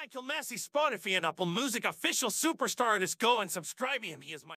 Michael Massey Spotify and Apple Music official superstar. Just go and subscribe him. He is my